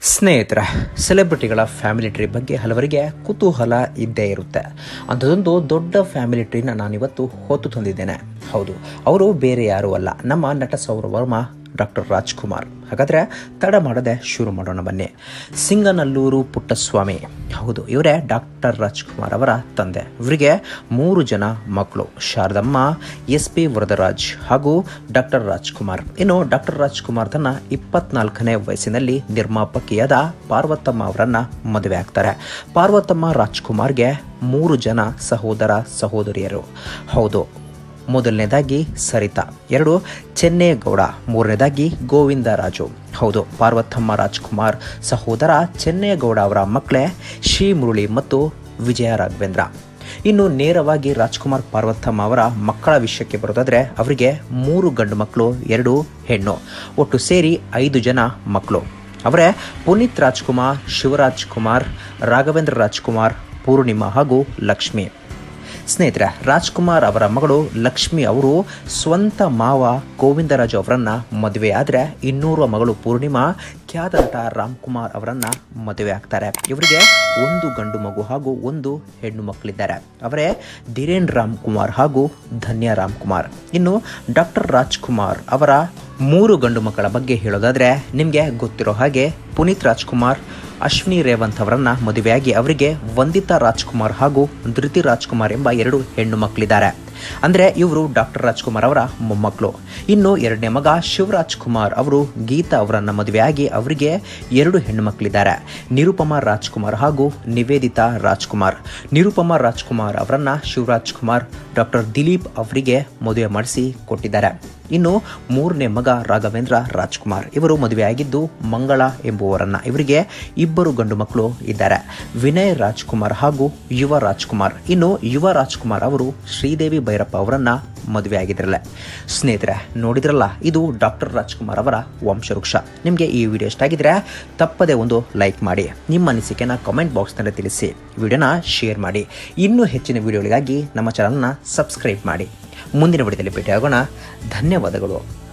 ಸ್ನೇಹಿತರೆ, ಸೆಲೆಬ್ರಿಟಿಗಳ family tree ಬಗ್ಗೆ ಹಲವರಿಗೆ ಕುತೂಹಲ ಇದ್ದೇ ಇರುತ್ತೆ. ಅಂಥದ್ದೊಂದು ದೊಡ್ಡ ಫ್ಯಾಮಿಲಿ ಟ್ರೀನ ನಾನಿವತ್ತು ಹೊತ್ತು ತಂದಿದ್ದೇನೆ. ಹೌದು, ಅವರು ಬೇರೆ ಯಾರೂ ಅಲ್ಲ, ನಮ್ಮ ನಟ ಸೌರವರ್ಮ ಡಾಕ್ಟರ್ ರಾಜ್ಕುಮಾರ್. ಹಾಗಾದರೆ ತಡ ಮಾಡದೆ ಶುರು ಮಾಡೋಣ ಬನ್ನಿ. ಸಿಂಗನಲ್ಲೂರು ಪುಟ್ಟಸ್ವಾಮಿ, ಹೌದು, ಇವರೇ ಡಾಕ್ಟರ್ ರಾಜ್ಕುಮಾರ್ ಅವರ ತಂದೆ. ಇವರಿಗೆ 3 ಜನ ಮಕ್ಕಳು, ಶಾರದಮ್ಮ, SP ವರದರಾಜ್ ಹಾಗೂ ಡಾಕ್ಟರ್ ರಾಜ್ಕುಮಾರ್. ಇನ್ನು ಡಾಕ್ಟರ್ ರಾಜ್ಕುಮಾರ್ ತನ್ನ 24ನೇ ವಯಸ್ಸಿನಲ್ಲಿ ನಿರ್ಮಾಪಕಿಯಾದ ಪಾರ್ವತಮ್ಮ ಅವರನ್ನ ಮದುವೆ ಆಗ್ತಾರೆ. ಪಾರ್ವತಮ್ಮ ರಾಜ್ಕುಮಾರ್ಗೆ 3 ಜನ ಸಹೋದರ ಸಹೋದರಿಯರು. ಹೌದು, ಮೊದಲನೇದಾಗಿ ಸರಿತಾ, 2 ಚೆನ್ನೇಗೌಡ, 3ನೇದಾಗಿ ಗೋವಿಂದರಾಜು. ಹೌದು, ಪಾರ್ವತಮ್ಮ ರಾಜ್ಕುಮಾರ್ ಸಹೋದರ ಚೆನ್ನೇಗೌಡ ಅವರ ಮಕ್ಕಳೇ ಶ್ರೀ ಮುರಳಿ ಮತ್ತು ವಿಜಯ ರಾಘವೇಂದ್ರ. ಇನ್ನು ನೇರವಾಗಿ ರಾಜ್ಕುಮಾರ್ ಪಾರ್ವತಮ್ಮ ಅವರ ಮಕ್ಕಳ ವಿಷಯಕ್ಕೆ ಬರೋದಾದ್ರೆ ಅವರಿಗೆ 3 ಗಂಡು ಮಕ್ಕಳು, 2 ಹೆಣ್ಣು, ಒಟ್ಟು ಸೇರಿ 5 ಜನ ಮಕ್ಕಳು. ಅವರೇ ಪುನೀತ್ ರಾಜ್ಕುಮಾರ್, ಶಿವರಾಜ್ ಕುಮಾರ್, ರಾಘವೇಂದ್ರ ರಾಜ್ಕುಮಾರ್, ಪೂರ್ಣಿಮಾ ಹಾಗೂ ಲಕ್ಷ್ಮಿ. ಸ್ನೇಹಿತರೆ, ರಾಜ್ಕುಮಾರ್ ಅವರ ಮಗಳು ಲಕ್ಷ್ಮಿ ಅವರು ಸ್ವಂತ ಮಾವ ಗೋವಿಂದರಾಜು ಅವರನ್ನ ಮದುವೆ ಆದರೆ ಇನ್ನೂರ ಮಗಳು ಪೂರ್ಣಿಮಾ ಖ್ಯಾತ ನಟ ರಾಮ್ಕುಮಾರ್ ಅವರನ್ನ ಮದುವೆ ಆಗ್ತಾರೆ. ಇವರಿಗೆ 1 ಗಂಡು ಮಗು ಹಾಗೂ 1 ಹೆಣ್ಣು ಮಕ್ಕಳಿದ್ದಾರೆ. ಅವರೇ ಧೀರೇನ್ ರಾಮ್ಕುಮಾರ್ ಹಾಗೂ ಧನ್ಯ ರಾಮ್ಕುಮಾರ್. ಇನ್ನು ಡಾಕ್ಟರ್ ರಾಜ್ಕುಮಾರ್ ಅವರ 3 ಗಂಡು ಮಕ್ಕಳ ಬಗ್ಗೆ ಹೇಳೋದಾದ್ರೆ ನಿಮಗೆ ಗೊತ್ತಿರೋ ಹಾಗೆ ಪುನೀತ್ ರಾಜ್ಕುಮಾರ್ ಅಶ್ವಿನಿ ರೇವಂತ್ ಅವರನ್ನ ಮದುವೆಯಾಗಿ ಅವರಿಗೆ ವಂದಿತಾ ರಾಜ್ಕುಮಾರ್ ಹಾಗೂ ಧೃತಿ ರಾಜ್ಕುಮಾರ್ ಎಂಬ 2 ಹೆಣ್ಣು ಮಕ್ಕಳಿದ್ದಾರೆ. ಅಂದರೆ ಇವರು ಡಾಕ್ಟರ್ ರಾಜ್ಕುಮಾರ್ ಅವರ ಮೊಮ್ಮಕ್ಕಳು. ಇನ್ನು 2ನೇ ಮಗ ಶಿವರಾಜ್ ಕುಮಾರ್ ಅವರು ಗೀತಾ ಅವರನ್ನ ಮದುವೆಯಾಗಿ ಅವರಿಗೆ 2 ಹೆಣ್ಣು ಮಕ್ಕಳಿದ್ದಾರೆ, ನಿರುಪಮಾ ರಾಜ್ಕುಮಾರ್ ಹಾಗೂ ನಿವೇದಿತಾ ರಾಜ್ಕುಮಾರ್. ನಿರುಪಮಾ ರಾಜ್ಕುಮಾರ್ ಅವರನ್ನ ಶಿವರಾಜ್ ಕುಮಾರ್ ಡಾಕ್ಟರ್ ದಿಲೀಪ್ ಅವರಿಗೆ ಮದುವೆ ಮಾಡಿಸಿ ಕೊಟ್ಟಿದ್ದಾರೆ. ಇನ್ನು 3ನೇ ಮಗ ರಾಘವೇಂದ್ರ ರಾಜ್ಕುಮಾರ್, ಇವರು ಮದುವೆಯಾಗಿದ್ದು ಮಂಗಳ ಎಂಬುವರನ್ನ. ಇವರಿಗೆ 2 ಗಂಡು ಮಕ್ಕಳು ಇದ್ದಾರೆ, ವಿನಯ್ ರಾಜ್ಕುಮಾರ್ ಹಾಗೂ ಯುವ ರಾಜ್ಕುಮಾರ್. ಇನ್ನು ಯುವ ರಾಜ್ಕುಮಾರ್ ಅವರು ಶ್ರೀದೇವಿ ಭೈರಪ್ಪ ಅವರನ್ನ ಮದುವೆ ಆಗಿದ್ರಲ್ಲ. ಸ್ನೇಹಿತರೆ, ನೋಡಿದ್ರಲ್ಲ, ಇದು ಡಾಕ್ಟರ್ ರಾಜ್ಕುಮಾರ್ ಅವರ ವಂಶವೃಕ್ಷ. ನಿಮಗೆ ಈ ವಿಡಿಯೋ ಇಷ್ಟ ಆಗಿದ್ರೆ ತಪ್ಪದೆ ಒಂದು ಲೈಕ್ ಮಾಡಿ, ನಿಮ್ಮ ಅನಿಸಿಕೆನ ಕಾಮೆಂಟ್ ಬಾಕ್ಸ್ನಲ್ಲಿ ತಿಳಿಸಿ, ವಿಡಿಯೋನ ಶೇರ್ ಮಾಡಿ. ಇನ್ನೂ ಹೆಚ್ಚಿನ ವಿಡಿಯೋಗಳಿಗಾಗಿ ನಮ್ಮ ಚಾನಲ್ನ ಸಬ್ಸ್ಕ್ರೈಬ್ ಮಾಡಿ. ಮುಂದಿನ ವಿಡಿಯೋದಲ್ಲಿ ಭೇಟಿಯಾಗೋಣ. ಧನ್ಯವಾದಗಳು.